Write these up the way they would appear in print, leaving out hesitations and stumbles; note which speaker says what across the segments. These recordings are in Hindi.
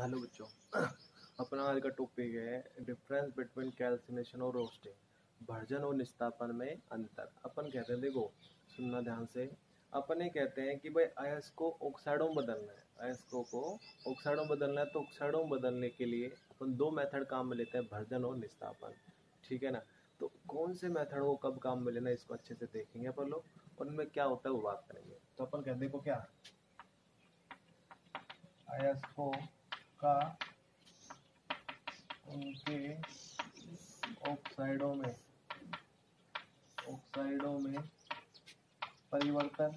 Speaker 1: हेलो बच्चों। अपना आज का टॉपिक है डिफरेंस बिटवीन कैल्सिनेशन और रोस्टिंग, भर्जन और निस्तापन में अंतर। अपन कहते हैं, देखो सुनना ध्यान से, अपन ये कहते हैं कि भाई अयस्क को ऑक्साइडों में बदलना है, अयस्कों को ऑक्साइडों में बदलना है। तो ऑक्साइडों में बदलने के लिए अपन दो मेथड काम में लेते हैं, भर्जन और निस्तापन, ठीक है ना। तो कौन से मेथड को कब काम में लेना है, इसको अच्छे से देखेंगे अपन लोग, और उनमें क्या होता है वो बात करेंगे। तो अपन कहते हैं को क्या, अयस्कों का उनके ऑक्साइडों में परिवर्तन,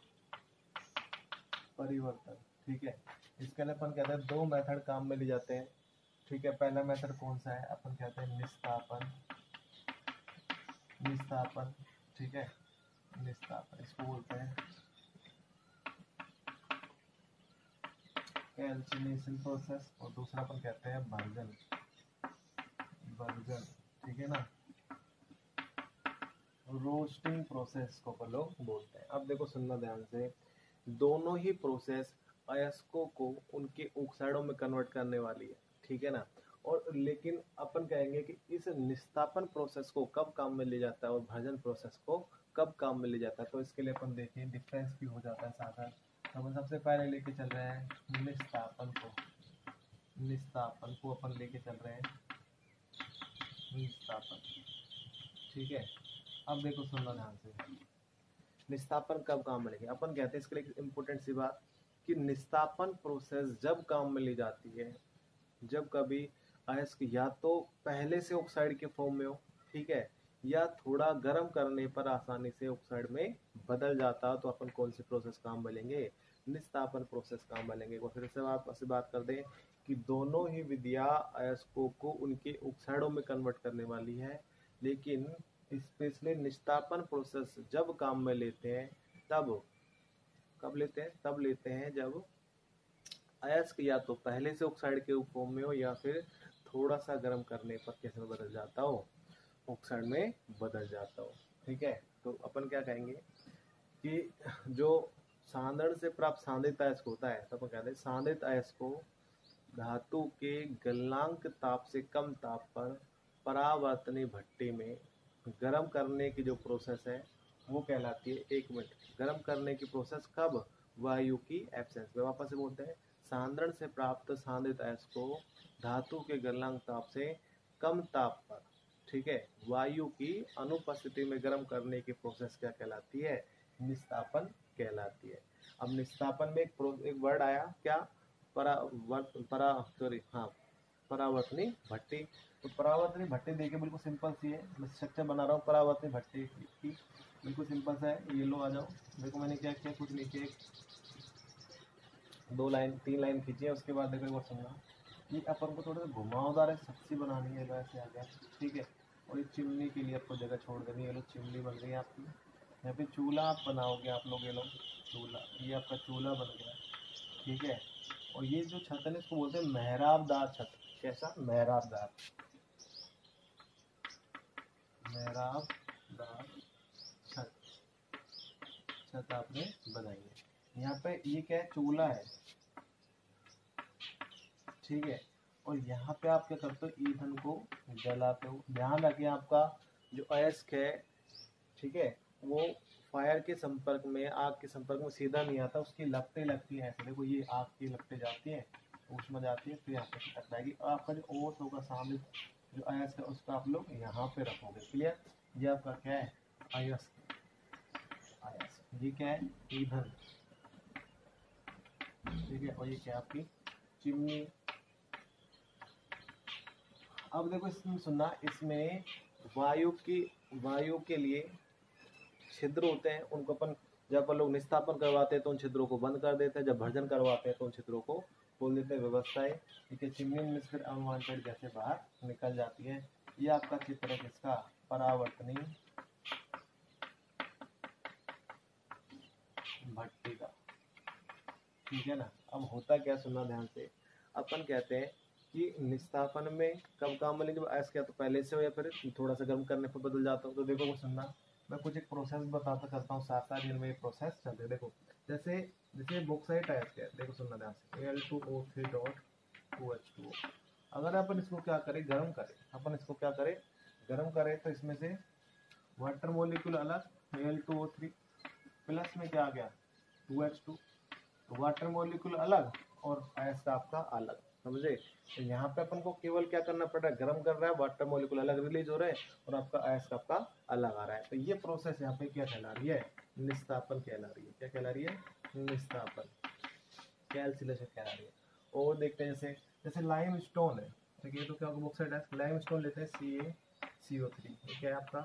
Speaker 1: ठीक है। इसके लिए अपन कहते हैं दो मेथड काम में ले जाते हैं, ठीक है। पहला मेथड कौन सा है, अपन कहते हैं निस्तापन, ठीक है। निस्तापन इसको बोलते हैं कैल्सिनेशन प्रोसेस, और दूसरा अपन कहते हैं भर्जन, ठीक है ना। रोस्टिंग प्रोसेस को अपन लोग बोलते हैं। अब देखो सुनना ध्यान से, दोनों ही प्रोसेस अयस्कों को उनके ऑक्साइडों में कन्वर्ट करने वाली है, ठीक है ना। और लेकिन अपन कहेंगे कि इस निस्तापन प्रोसेस को कब काम में ले जाता है और भर्जन प्रोसेस को कब काम में ले जाता है। तो इसके लिए अपन देखिए डिफरेंस भी हो जाता है साथ साथ। तो अपन सबसे पहले लेके चल रहे हैं निस्तापन को अपन लेके चल रहे हैं निस्तापन, ठीक है। अब देखो सुनना ध्यान से, निस्तापन कब काम में लेंगे। अपन कहते हैं इसके लिए इम्पोर्टेंट सी बात कि निस्तापन प्रोसेस जब काम में ली जाती है जब कभी अयस्क या तो पहले से ऑक्साइड के फॉर्म में हो, ठीक है, या थोड़ा गर्म करने पर आसानी से ऑक्साइड में बदल जाता हो, तो अपन कौन सी प्रोसेस काम में लेंगे, निस्तापन प्रोसेस काम में लेंगे। और फिर से बात कर दें कि दोनों ही विधियां अयस्कों को उनके ऑक्साइडों में कन्वर्ट करने वाली है, लेकिन स्पेशली निस्तापन प्रोसेस जब काम में लेते हैं तब कब लेते हैं, तब लेते हैं जब अयस्क या तो पहले से ऑक्साइड के फॉर्म में हो या फिर थोड़ा सा गर्म करने पर कैसे में बदल जाता हो, ऑक्साइड में बदल जाता हो, ठीक है। तो अपन क्या कहेंगे कि जो सांद्रण से प्राप्त सांद्रित अयस्क होता है, तो अपन कहते हैं सांद्रित अयस्क को धातु के गलनांक ताप से कम ताप पर परावर्तनीय भट्टी में गर्म करने की जो प्रोसेस है वो कहलाती है, एक मिनट, गर्म करने की प्रोसेस कब, वायु की एब्सेंस में। वापस से बोलते हैं, सांद्रण से प्राप्त सांद्रित अयस्क को धातु के गलनांक ताप से कम ताप पर, ठीक है, वायु की अनुपस्थिति में गर्म करने की प्रोसेस क्या कहलाती है, निस्तापन कहलाती है। अब निस्तापन में एक वर्ड आया क्या, परावर्तनीय भट्टी। तो परावर्तनीय भट्टी देखिए बिल्कुल सिंपल सी है, मैं स्ट्रक्चर बना रहा हूँ परावर्तनीय भट्टी की, बिल्कुल सिंपल सा है। ये लो आ जाओ, देखो मैंने क्या किया, कुछ नहीं किया, 2 लाइन 3 लाइन खींची है। उसके बाद देखो एक बार सुनना, ये अपन को थोड़ा सा घुमावदार सब्जी बनानी है, वैसे आ गया, ठीक है। और ये चिमनी के लिए आपको जगह छोड़ देनी है, ये लो चिमनी बन गई आपकी। यहाँ पे चूल्हा आप बनाओगे आप लोग, ये लो चूल्हा, ये आपका चूल्हा बन गया, ठीक है। और ये जो छत है इसको बोलते हैं मेहराबदार छत। कैसा, मेहराबदार छत आपने बनाई है। यहाँ पे ये क्या है, चूल्हा है, ठीक है। और यहाँ पे आप क्या करते हो, ईंधन को जलाते हो। ध्यान रखिए आपका जो अयस्क है, ठीक है, वो फायर के संपर्क में, आग के संपर्क में सीधा नहीं आता, उसकी लपटें लगती हैं ऐसे। देखो ये आग की लपटें जाती हैं, ऊष्मा जाती है, फिर यहाँ पे टकराएगी। और आपका जो ओस होगा सामने जो अयस्क है उसका आप लोग यहाँ पे रखोगे, क्लियर। ये आपका क्या है, अयस्क, ये क्या है, ईंधन, ठीक है। और ये क्या है आपकी चिमनी। अब देखो इसमें सुनना, इसमें वायु के लिए छिद्र होते हैं, उनको अपन जब अपन लोग निस्तापन करवाते हैं तो उन छिद्रों को बंद कर देते हैं, जब भर्जन करवाते हैं तो उन छिद्रों को खोल देते हैं। व्यवस्थाएं, ठीक है, चिमनी में फिर अनवांटेड गैसें बाहर निकल जाती है। ये आपका चित्र है किसका, परावर्तनीय भट्टी का, ठीक है ना। अब होता क्या, सुनना ध्यान से, अपन कहते हैं कि निस्तापन में कब काम में लेंगे, ऐसा क्या तो पहले से हो या फिर थोड़ा सा गर्म करने पर बदल जाता हो। तो देखो वो सुनना, मैं कुछ एक प्रोसेस बताता करता हूँ, साथ साथ जिनमें ये प्रोसेस चलते हैं। देखो जैसे बॉक्साइट है, देखो सुनना ध्यान से, Al2O3 डॉट 2H2O। अगर अपन इसको क्या करें, गर्म करें, अपन इसको क्या करें, गर्म करें, तो इसमें से वाटर मॉलिक्यूल अलग Al2O3 प्लस में क्या आ गया 2H2, तो वाटर मॉलिक्यूल अलग और आयस आपका अलग, समझे। तो यहाँ पे अपन को केवल क्या करना पड़ रहा है, गर्म कर रहा है, वाटर मॉलिक्यूल अलग रिलीज हो रहे हैं और आपका आयस आपका अलग आ रहा है। तो ये प्रोसेस यहाँ पे क्या कहला रही है, निस्तापन कहला रही है। क्या कहला रही है, निस्तापन, कैल्सिलेशन कहला रही है। और देखते हैं जैसे जैसे लाइम स्टोन है, ठीक है, तो क्या बॉक्साइट है, लाइम स्टोन लेते हैं CaCO3, क्या है आपका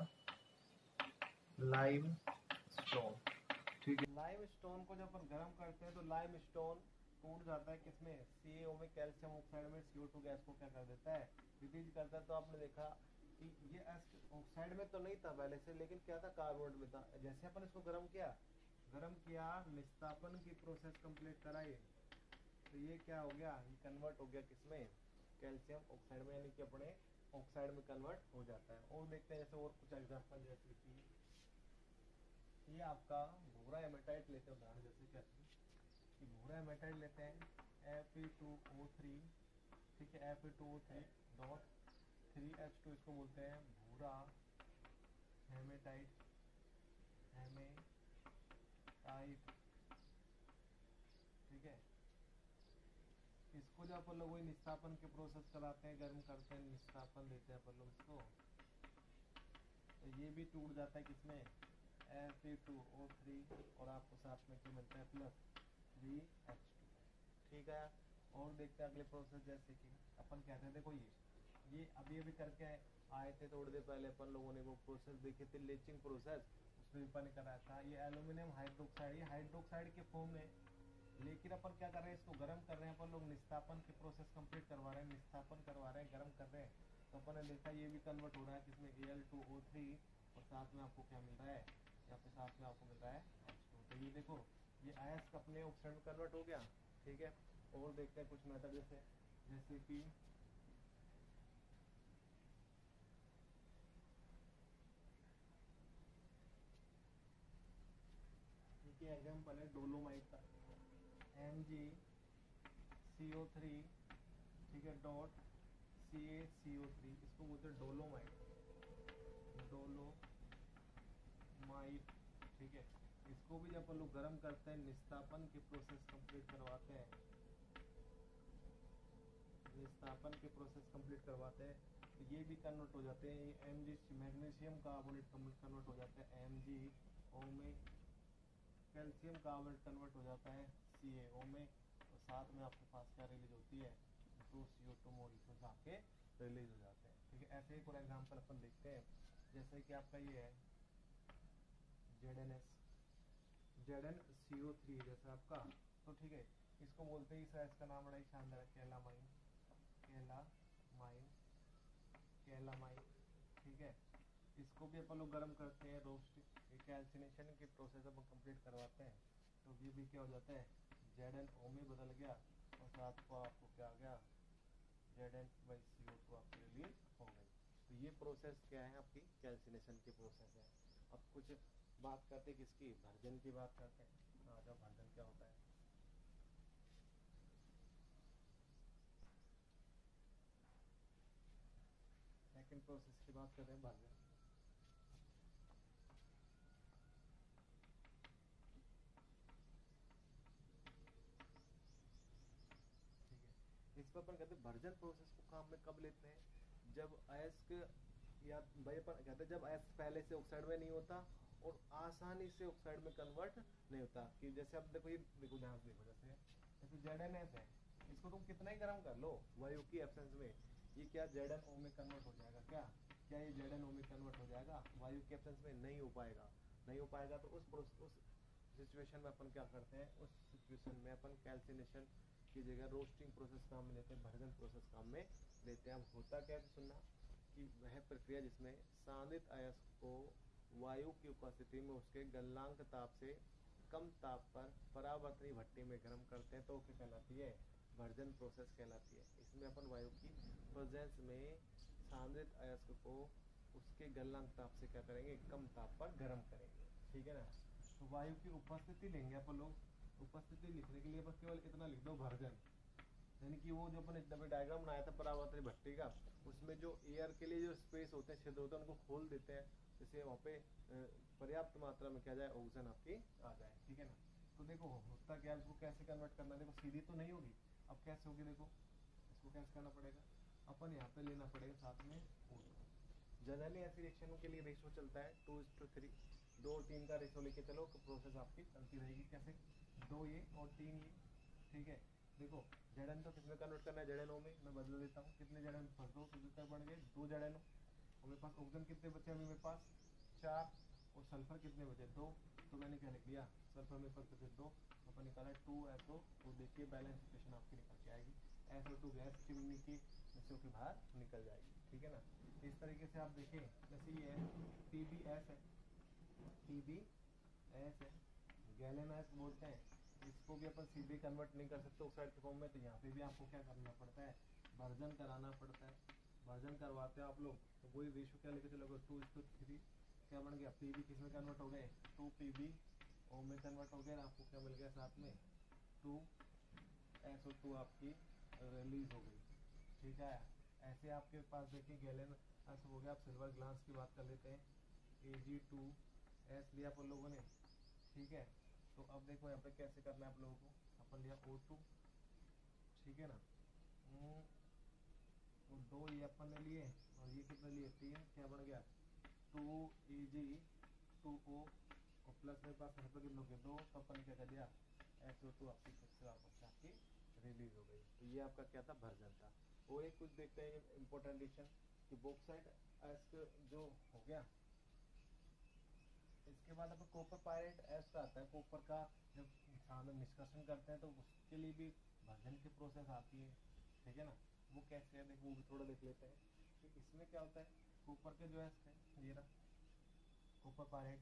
Speaker 1: लाइम स्टोन, ठीक है। लाइम स्टोन को जब अपन गर्म करते हैं तो लाइम स्टोन टूट जाता है किसमें, CaO में, कैल्शियम ऑक्साइड में CO2 गैस को क्या कर देता है, रिलीज करता है। तो आपने देखा कि ये ऑक्साइड में तो नहीं था पहले से, लेकिन क्या था, कार्बोनेट में था। जैसे अपन इसको गर्म किया, निस्तापन की प्रोसेस कंप्लीट कराई, तो ये क्या हो गया, ये कन्वर्ट हो गया किसमें, कैल्शियम ऑक्साइड में, यानी कि अपने ऑक्साइड में कन्वर्ट हो जाता है। और देखते हैं जैसे और कुछ एग्जांपल, जैसे कि ये आपका भूरा हेमेटाइट लेते हैं उदाहरण, जैसे क्या कि भूरा हेमेटाइट लेते हैं Fe2O3, ठीक है, Fe2O3 डॉट 3H2, इसको बोलते हैं भूरा हेमेटाइट, ठीक है। इसको जब अपन लोग वही निस्तापन के प्रोसेस कराते हैं, गर्म करते हैं, निस्तापन देते हैं अपन लोग इसको, तो ये भी टूट जाता है किसमें, Fe2O3 और आपको साथ में क्या मिलता है, प्लस 3H2, ठीक है। और देखते हैं अगले प्रोसेस, जैसे कि अपन कहते हैं, देखो ये अभी करके आए थे थोड़ी देर पहले, अपन लोगों ने वो प्रोसेस देखी थी, लीचिंग प्रोसेस, उसमें अपन ने कराया था। ये एल्यूमिनियम हाइड्रोक्साइड, ये हाइड्रोक्साइड के फॉर्म में, लेकिन अपन क्या कर रहे हैं, इसको गर्म कर रहे हैं अपन लोग, निस्तापन की प्रोसेस कंप्लीट करवा रहे हैं, निस्तापन करवा रहे हैं, गर्म कर रहे हैं। तो अपन ने देखा ये भी कन्वर्ट हो रहा है किसमें, Al2O3, और साथ में आपको क्या मिल रहा है, या फिर साथ में आपको मिल रहा है H2। तो ये देखो, ये आयस अपने ऑक्साइड में कन्वर्ट हो गया, ठीक है। और देखते हैं कुछ मेथड, जैसे कि एग्जाम्पल है डोलोमाइट का, MgCO3, ठीक है, डॉट CaCO3, इसको बोलते हैं डोलोमाइट, ठीक है। इसको भी जब अपन लोग गर्म करते हैं, निस्तापन की प्रोसेस कंप्लीट करवाते हैं, तो ये भी कन्वर्ट हो जाते हैं, ये Mg मैग्नीशियम कार्बोनेट कन्वर्ट हो जाता है MgO में, कैल्शियम कार्बोनेट कन्वर्ट हो जाता है CaO में, और साथ में आपके पास क्या रिलीज होती है, 2CO2 मॉलिक्यूल्स आपके रिलीज हो जाते हैं, ठीक है। ऐसे ही फॉर एग्जांपल अपन देखते हैं, जैसे कि आपका ये है ZnCO3 जैसा आपका, तो ठीक है, इसको बोलते हैं, इस का नाम बड़ा ही शानदार है, कैलामाइन, ठीक है। इसको भी अपन लोग गर्म करते हैं, रोस्ट, कैल्सिनेशन की प्रोसेस अपन कंप्लीट करवाते हैं, तो ये भी क्या हो जाता है, ZnO में बदल गया, और साथ को आपको क्या आ गया, Zn/CO2 आपकी रिलीज हो गई। तो ये प्रोसेस क्या है, आपकी कैल्सिनेशन की प्रोसेस है। अब कुछ बात करते हैं किसकी, भर्जन की बात करते हैं। जब भर्जन क्या होता है, सेकंड प्रोसेस की बात कर रहे हैं, भर्जन। इस पर अपन कहते हैं भर्जन प्रोसेस को काम में कब लेते हैं, जब अयस्क, या भाई अपन कहते हैं जब अयस्क पहले से ऑक्साइड में नहीं होता और आसानी से ऑक्साइड में कन्वर्ट नहीं होता। कि जैसे अब देखो, ये देखो ध्यान से देखो, जैसे ZnS है, इसको तुम कितना ही गर्म कर लो वायु की एब्सेंस में, ये क्या ZnO में कन्वर्ट हो जाएगा, क्या ये ZnO में कन्वर्ट हो जाएगा, वायु के एब्सेंस में नहीं हो पाएगा। तो उस सिचुएशन में अपन क्या करते हैं, उस सिचुएशन में अपन कैल्सिनेशन की जगह रोस्टिंग प्रोसेस काम में लेते हैं, भर्जन प्रोसेस काम में लेते हैं। अब होता क्या है, सुनना, कि वह प्रक्रिया जिसमें सांद्रित अयस्क को वायु की उपस्थिति में उसके गलनांक ताप से कम ताप पर परावर्तनी भट्टी में गर्म करते हैं, तो क्या कहलाती है, भर्जन प्रोसेस कहलाती है। इसमें अपन वायु की प्रेजेंस में सांद्रित अयस्क को उसके गलनांक ताप से क्या करेंगे, कम ताप पर गर्म करेंगे, ठीक है ना। तो वायु की उपस्थिति लेंगे अपन लोग, उपस्थिति लिखने के लिए बस केवल इतना लिख दो, भर्जन, यानी कि वो जो अपन डबल डायग्राम बनाया था परावर्तन भट्टी का, उसमें जो एयर के लिए जो स्पेस होते हैं, छिद्र होते हैं, उनको खोल देते हैं जिससे वहाँ पे पर्याप्त मात्रा में क्या जाए, ऑक्सीजन आपकी आ जाए। ठीक है ना। तो देखो होता क्या है, इसको कैसे कन्वर्ट करना है, देखो सीधी तो नहीं होगी, अब कैसे होगी, देखो इसको कैसे करना पड़ेगा, अपन यहाँ पे लेना पड़ेगा साथ में O2। जनरली ऐसी रिएक्शनों के लिए रेशो चलता है 2:3, 2 और 3 का रेशो लेके चलो, प्रोसेस आपकी चलती रहेगी। कैसे, 2 ये और 3 ये। ठीक है। देखो Zn तो किसमें कन्वर्ट करना है, ZnO में, मैं बदल देता हूँ। कितने Zn फर्स्ट दो, कितने बन गए, 2 ZnO। और मेरे पास ऑक्सीजन कितने बचे अभी मेरे पास, 4। और सल्फर कितने बचे, 2। तो मैंने क्या लिख दिया, सल्फर मेरे पास बचे 2, अपन निकाला 2SO। तो देखिए बैलेंस इक्वेशन आपकी निकल के आएगी, SO2 गैस चिमनी की मिश्रों के बाहर निकल जाएगी। ठीक है ना। इस तरीके से आप देखें, जैसे ये PbS है, PbS है, गैलेनाइज बोलते हैं, इसको भी अपन सीधे कन्वर्ट नहीं कर सकते ऑक्साइड के फॉर्म में, तो यहाँ पे भी आपको क्या करना पड़ता है, वर्जन कराना पड़ता है। वर्जन करवाते हो आप लोग, तो वही रेशो क्या लेके चलोगे, 2:3। क्या बन गया, Pb किस में कन्वर्ट हो गए, 2 Pb O में कन्वर्ट हो गया, आपको क्या मिल गया साथ में, 2SO2 आपकी रिलीज हो गई। ठीक है। ऐसे आपके पास देखिए गैलन ऐसा हो गया। आप सिल्वर ग्लास की बात कर लेते हैं, Ag2S लिया अपन लोगों ने। ठीक है। तो अब देखो यहाँ पे कैसे करना है आप लोगों को, अपन लिया O2। ठीक है ना। तो 2 ये अपन ने लिए और ये कितने लिए, 3। क्या बन गया, 2Ag2O और प्लस मेरे पास यहाँ पे कितने हो गए, 2। तो अपन ने क्या कर दिया, SO2 आपकी फिर से वापस से आपकी रिलीज हो गई। तो ये आपका क्या था, वर्जन था। और एक कुछ देखते हैं इम्पोर्टेंट एडिशन कि बॉक्साइट जो हो गया, इसके बाद अपन कॉपर पायरेट एस का आता है। कॉपर का जब हम निष्कर्षण करते हैं तो उसके लिए भी वर्जन की प्रोसेस आती है। ठीक है ना। वो कैसे है, देखो वो भी थोड़ा देख लेते हैं कि इसमें क्या होता है। कॉपर के जो एस है, ये रहा कॉपर पायरेट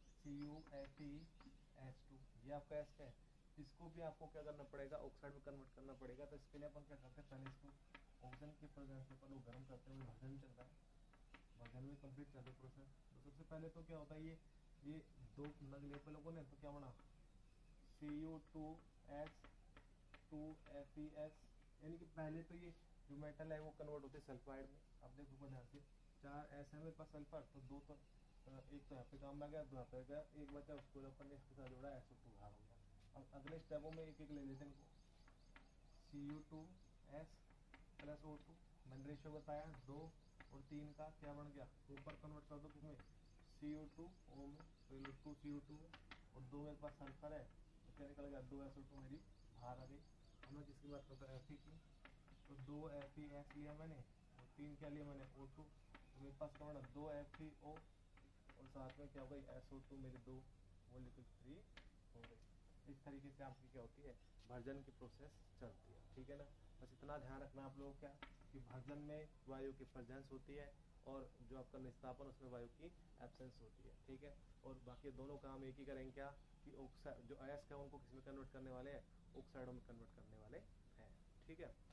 Speaker 1: CuFeS2, ये आपका एस है। इसको भी आपको क्या करना पड़ेगा, ऑक्साइड में कन्वर्ट करना पड़ेगा। तो इसके लिए अपन क्या करते हैं, पहले इसको ऑक्सीजन के प्रेजेंस में अपन गर्म करते हुए वर्जन चल रहा है, वर्जन में कंप्लीट कर दो प्रोसेस। तो सबसे पहले तो क्या होता है, ये 2 नग लिए पे लोगों ने, तो क्या बना, Cu2S2Fe, यानी कि पहले तो ये जो मेटल है वो कन्वर्ट होते हैं सल्फाइड में। अब देखो ध्यान से, 4S है मेरे पास सल्फर, तो 2 तो एक तो यहाँ पे काम आ गया, 2 यहाँ पे गया, एक बचा उसको अपन ने इसके साथ जोड़ा, SO2 बाहर हो गया। अब अगले स्टेपों में एक एक ले लेते हैं इनको। Cu2S प्लस O2, मैंने रेशियो बताया 2 और 3 का, क्या बन गया, ऊपर कन्वर्ट कर दो किसमें, CO2O में, तो 2 CO2 और 2 मेरे पास सल्फर है, तो क्या निकल गया, 2SO2 मेरी बाहर आ गई। अब मैं किसकी बात करता हूँ, Fe की, तो 2 FeS लिया मैंने और 3 क्या लिया मैंने, O2। तो मेरे पास क्या बना, 2 FeO और साथ में क्या हो गई, SO2 मेरी 2 मोलिक्यूल फ्री हो गई। इस तरीके से आपकी क्या होती है, भर्जन की प्रोसेस चलती है। ठीक है ना। बस इतना ध्यान रखना आप लोगों का कि भर्जन में वायु की प्रेजेंस होती है और जो आपका निस्तापन उसमें वायु की एब्सेंस होती है। ठीक है। और बाकी दोनों काम एक ही करेंगे, क्या कि ऑक्साइड जो अयस्क है उनको किस में कन्वर्ट करने वाले हैं, ऑक्साइडों में कन्वर्ट करने वाले हैं। ठीक है।